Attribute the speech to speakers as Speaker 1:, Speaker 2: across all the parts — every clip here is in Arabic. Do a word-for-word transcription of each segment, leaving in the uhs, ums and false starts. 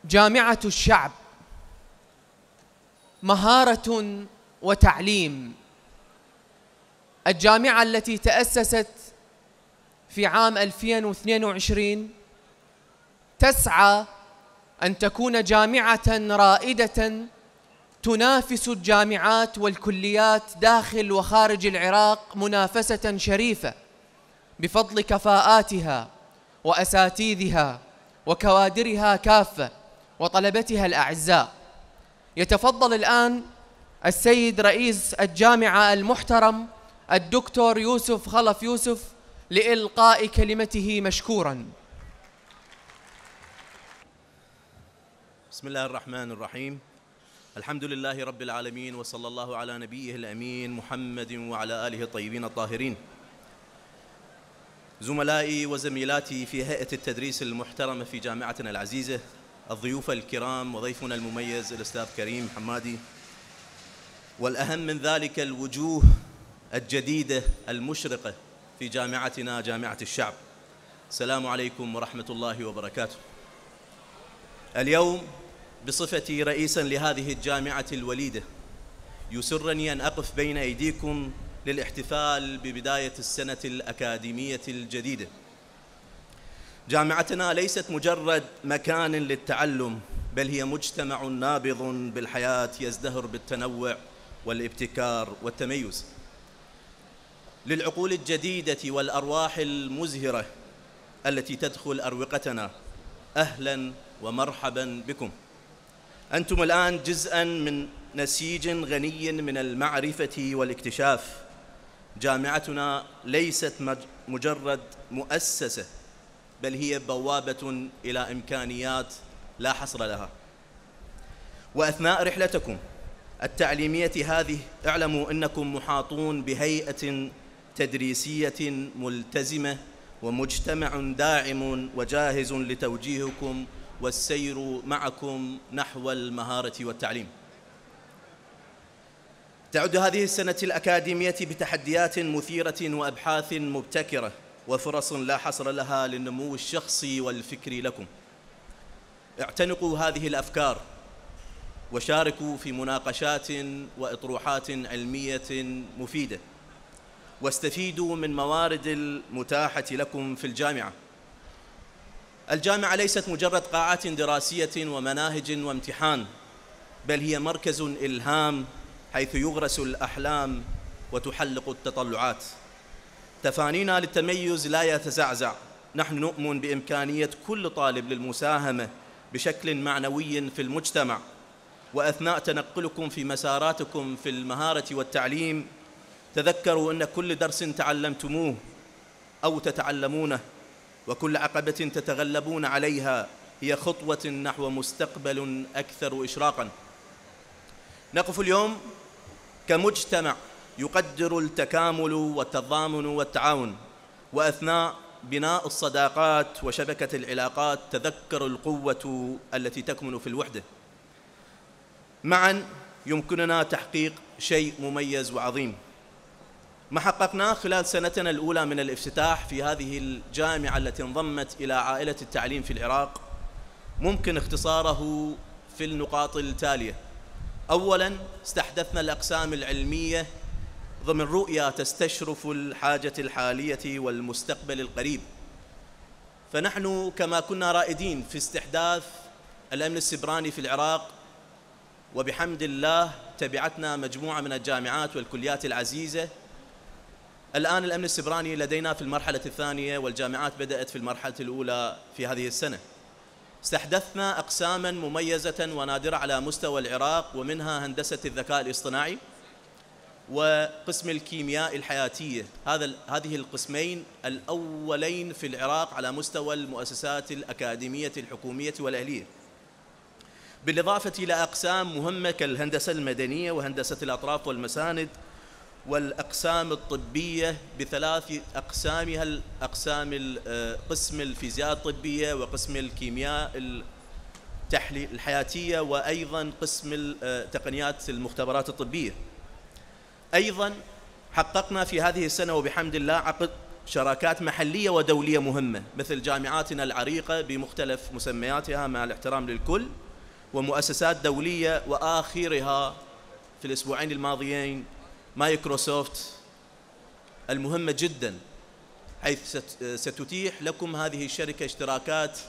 Speaker 1: جامعة الشعب مهارة وتعليم. الجامعة التي تأسست في عام ألفين واثنين وعشرين تسعى أن تكون جامعة رائدة تنافس الجامعات والكليات داخل وخارج العراق منافسة شريفة بفضل كفاءاتها وأساتذتها وكوادرها كافة وطلبتها الأعزاء. يتفضل الآن السيد رئيس الجامعة المحترم الدكتور يوسف خلف يوسف لإلقاء كلمته مشكوراً.
Speaker 2: بسم الله الرحمن الرحيم. الحمد لله رب العالمين، وصلى الله على نبيه الأمين محمد وعلى آله الطيبين الطاهرين. زملائي وزميلاتي في هيئة التدريس المحترمة في جامعتنا العزيزة، الضيوف الكرام وضيفنا المميز الأستاذ كريم حمادي، والأهم من ذلك الوجوه الجديدة المشرقة في جامعتنا جامعة الشعب، السلام عليكم ورحمة الله وبركاته. اليوم بصفتي رئيساً لهذه الجامعة الوليدة يسرني أن أقف بين أيديكم للاحتفال ببداية السنة الأكاديمية الجديدة. جامعتنا ليست مجرد مكان للتعلم، بل هي مجتمع نابض بالحياة يزدهر بالتنوع والابتكار والتميز. للعقول الجديدة والأرواح المزهرة التي تدخل أروقتنا، أهلاً ومرحباً بكم. أنتم الآن جزءاً من نسيج غني من المعرفة والاكتشاف. جامعتنا ليست مجرد مؤسسة، بل هي بوابة إلى إمكانيات لا حصر لها. وأثناء رحلتكم التعليمية هذه اعلموا أنكم محاطون بهيئة تدريسية ملتزمة ومجتمع داعم وجاهز لتوجيهكم والسير معكم نحو المهارة والتعليم. تعد هذه السنة الأكاديمية بتحديات مثيرة وأبحاث مبتكرة وفرص لا حصر لها للنمو الشخصي والفكري لكم. اعتنقوا هذه الأفكار وشاركوا في مناقشات وإطروحات علمية مفيدة، واستفيدوا من موارد المتاحة لكم في الجامعة. الجامعة ليست مجرد قاعات دراسية ومناهج وامتحان، بل هي مركز إلهام حيث يغرس الأحلام وتحلق التطلعات. تفانينا للتميز لا يتزعزع. نحن نؤمن بإمكانية كل طالب للمساهمة بشكل معنوي في المجتمع. وأثناء تنقلكم في مساراتكم في المهارة والتعليم، تذكروا أن كل درس تعلمتموه أو تتعلمونه وكل عقبة تتغلبون عليها هي خطوة نحو مستقبل أكثر إشراقاً. نقف اليوم كمجتمع يقدر التكامل والتضامن والتعاون، وأثناء بناء الصداقات وشبكة العلاقات تذكروا القوة التي تكمن في الوحدة. معاً يمكننا تحقيق شيء مميز وعظيم. ما حققناه خلال سنتنا الأولى من الافتتاح في هذه الجامعة التي انضمت إلى عائلة التعليم في العراق ممكن اختصاره في النقاط التالية. أولاً، استحدثنا الأقسام العلمية ضمن رؤية تستشرف الحاجة الحالية والمستقبل القريب. فنحن كما كنا رائدين في استحداث الأمن السبراني في العراق، وبحمد الله تبعتنا مجموعة من الجامعات والكليات العزيزة. الآن الأمن السبراني لدينا في المرحلة الثانية، والجامعات بدأت في المرحلة الأولى في هذه السنة. استحدثنا أقساماً مميزة ونادرة على مستوى العراق، ومنها هندسة الذكاء الاصطناعي وقسم الكيمياء الحياتية. هذا هذه القسمين الأولين في العراق على مستوى المؤسسات الأكاديمية الحكومية والأهلية، بالإضافة إلى أقسام مهمة كالهندسة المدنية وهندسة الأطراف والمساند والأقسام الطبية بثلاث أقسامها: الأقسام قسم الفيزياء الطبية وقسم الكيمياء الحياتية وأيضا قسم تقنيات المختبرات الطبية. أيضا حققنا في هذه السنة وبحمد الله عقد شراكات محلية ودولية مهمة مثل جامعاتنا العريقة بمختلف مسمياتها مع الاحترام للكل، ومؤسسات دولية، وآخرها في الأسبوعين الماضيين مايكروسوفت المهمة جدا، حيث ستتيح لكم هذه الشركة اشتراكات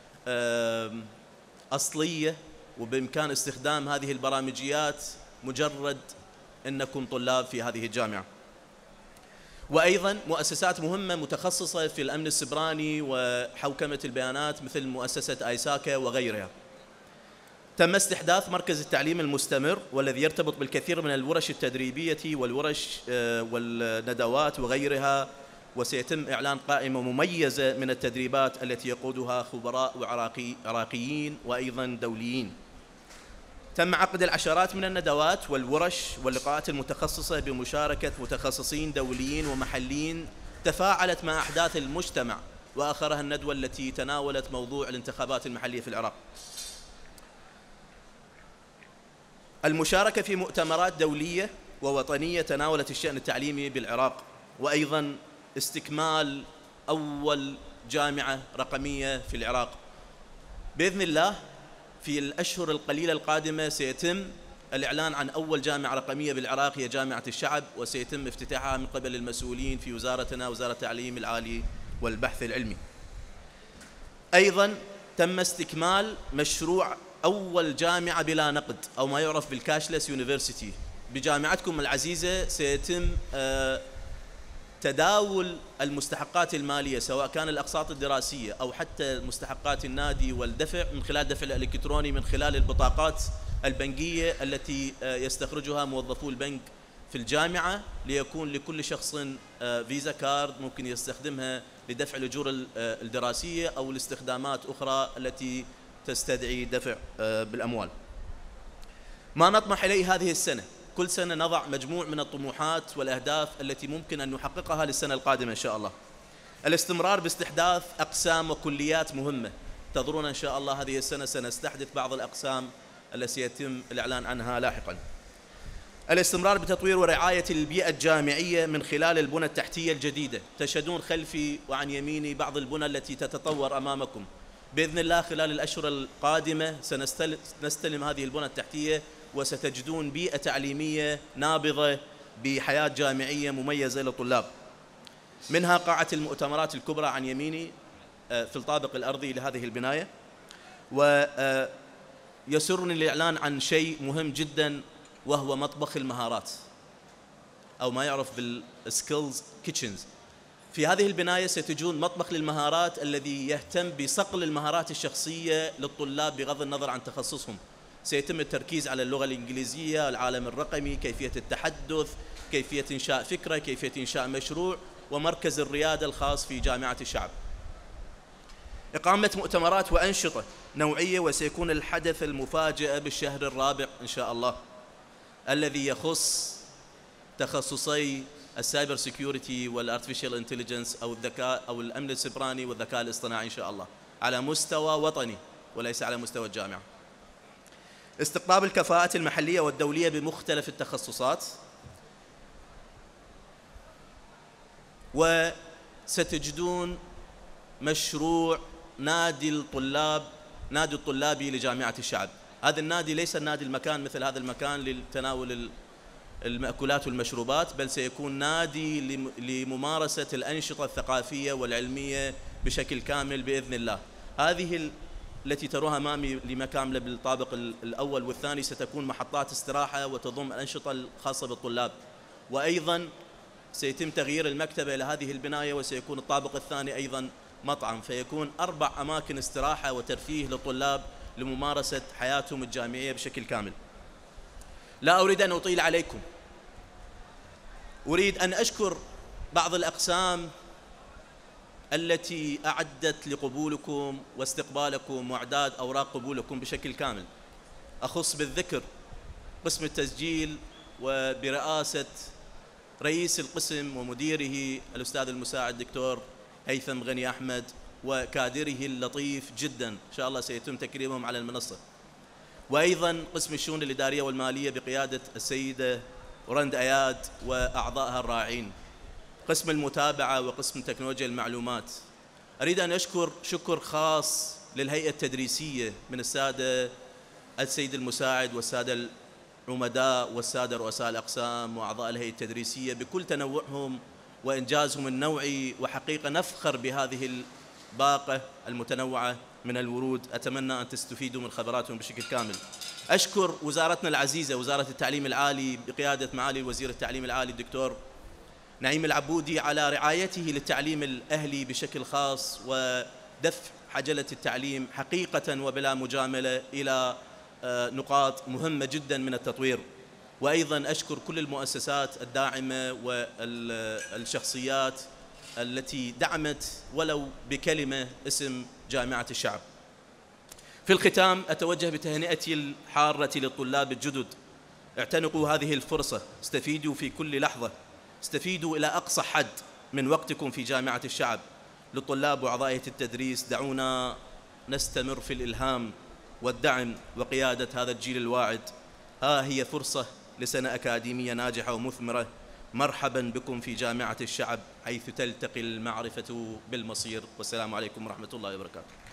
Speaker 2: أصلية، وبإمكان استخدام هذه البرامجيات مجرد أنكم طلاب في هذه الجامعة. وأيضا مؤسسات مهمة متخصصة في الأمن السبراني وحوكمة البيانات مثل مؤسسة آيساكا وغيرها. تم استحداث مركز التعليم المستمر، والذي يرتبط بالكثير من الورش التدريبية والورش والندوات وغيرها، وسيتم إعلان قائمة مميزة من التدريبات التي يقودها خبراء وعراقي عراقيين وأيضا دوليين. تم عقد العشرات من الندوات والورش واللقاءات المتخصصة بمشاركة متخصصين دوليين ومحليين تفاعلت مع أحداث المجتمع، وآخرها الندوة التي تناولت موضوع الانتخابات المحلية في العراق. المشاركة في مؤتمرات دولية ووطنية تناولت الشأن التعليمي بالعراق، وأيضا استكمال أول جامعة رقمية في العراق. بإذن الله في الأشهر القليلة القادمة سيتم الإعلان عن أول جامعة رقمية بالعراق، هي جامعة الشعب، وسيتم افتتاحها من قبل المسؤولين في وزارتنا وزارة التعليم العالي والبحث العلمي. أيضا تم استكمال مشروع أول جامعة بلا نقد أو ما يعرف بالكاشلس يونيفرسيتي. بجامعتكم العزيزة سيتم تداول المستحقات المالية، سواء كان الأقساط الدراسية أو حتى مستحقات النادي والدفع، من خلال الدفع الإلكتروني من خلال البطاقات البنكية التي يستخرجها موظفو البنك في الجامعة، ليكون لكل شخص فيزا كارد ممكن يستخدمها لدفع الأجور الدراسية أو لاستخدامات أخرى التي تستدعي دفع بالأموال. ما نطمح إليه هذه السنة، كل سنة نضع مجموع من الطموحات والأهداف التي ممكن أن نحققها للسنة القادمة إن شاء الله. الاستمرار باستحداث أقسام وكليات مهمة، تظرون إن شاء الله هذه السنة سنستحدث بعض الأقسام التي سيتم الإعلان عنها لاحقا. الاستمرار بتطوير ورعاية البيئة الجامعية من خلال البنى التحتية الجديدة. تشهدون خلفي وعن يميني بعض البنى التي تتطور أمامكم. بإذن الله خلال الأشهر القادمة سنستلم هذه البنى التحتية، وستجدون بيئة تعليمية نابضة بحياة جامعية مميزة للطلاب. منها قاعة المؤتمرات الكبرى عن يميني في الطابق الأرضي لهذه البناية. ويسرني الإعلان عن شيء مهم جدا، وهو مطبخ المهارات أو ما يعرف بالسكيلز كيتشنز. في هذه البناية ستجدون مطبخ للمهارات الذي يهتم بصقل المهارات الشخصية للطلاب بغض النظر عن تخصصهم. سيتم التركيز على اللغة الإنجليزية، العالم الرقمي، كيفية التحدث، كيفية إنشاء فكرة، كيفية إنشاء مشروع، ومركز الريادة الخاص في جامعة الشعب. إقامة مؤتمرات وأنشطة نوعية، وسيكون الحدث المفاجئ بالشهر الرابع إن شاء الله، الذي يخص تخصصي السايبر سيكيورتي والارتفيشال انتليجنس أو الذكاء أو الأمن السبراني والذكاء الاصطناعي إن شاء الله، على مستوى وطني وليس على مستوى الجامعة. استقطاب الكفاءات المحلية والدولية بمختلف التخصصات. وستجدون مشروع نادي الطلاب، نادي الطلابي لجامعة الشعب. هذا النادي ليس النادي المكان مثل هذا المكان لتناول المأكولات والمشروبات، بل سيكون نادي لممارسة الأنشطة الثقافية والعلمية بشكل كامل بإذن الله. هذه التي تروها أمامي لمكاملة بالطابق الأول والثاني ستكون محطات استراحة وتضم الأنشطة الخاصة بالطلاب. وأيضا سيتم تغيير المكتبة إلى هذه البناية، وسيكون الطابق الثاني أيضا مطعم، فيكون أربع أماكن استراحة وترفيه للطلاب لممارسة حياتهم الجامعية بشكل كامل. لا أريد أن أطيل عليكم، أريد أن أشكر بعض الأقسام التي أعدت لقبولكم واستقبالكم وإعداد أوراق قبولكم بشكل كامل. أخص بالذكر قسم التسجيل وبرئاسة رئيس القسم ومديره الأستاذ المساعد دكتور هيثم غني أحمد وكادره اللطيف جدا، إن شاء الله سيتم تكريمهم على المنصة. وأيضا قسم الشؤون الإدارية والمالية بقيادة السيدة رند أياد وأعضائها الراعين. قسم المتابعة وقسم تكنولوجيا المعلومات. أريد أن أشكر شكر خاص للهيئة التدريسية من السادة السيد المساعد والسادة العمداء والسادة رؤساء الأقسام وأعضاء الهيئة التدريسية بكل تنوعهم وإنجازهم النوعي، وحقيقة نفخر بهذه الباقة المتنوعة من الورود. أتمنى أن تستفيدوا من خبراتهم بشكل كامل. أشكر وزارتنا العزيزة وزارة التعليم العالي بقيادة معالي وزير التعليم العالي الدكتور نعيم العبودي على رعايته للتعليم الأهلي بشكل خاص ودفع عجلة التعليم حقيقة وبلا مجاملة إلى نقاط مهمة جدا من التطوير. وأيضا أشكر كل المؤسسات الداعمة والشخصيات التي دعمت ولو بكلمة اسم جامعة الشعب. في الختام أتوجه بتهنئتي الحارة للطلاب الجدد. اعتنقوا هذه الفرصة، استفيدوا في كل لحظة، استفيدوا إلى أقصى حد من وقتكم في جامعة الشعب. للطلاب وأعضاء هيئة التدريس، دعونا نستمر في الإلهام والدعم وقيادة هذا الجيل الواعد. ها هي فرصة لسنة أكاديمية ناجحة ومثمرة. مرحبا بكم في جامعة الشعب حيث تلتقي المعرفة بالمصير. والسلام عليكم ورحمة الله وبركاته.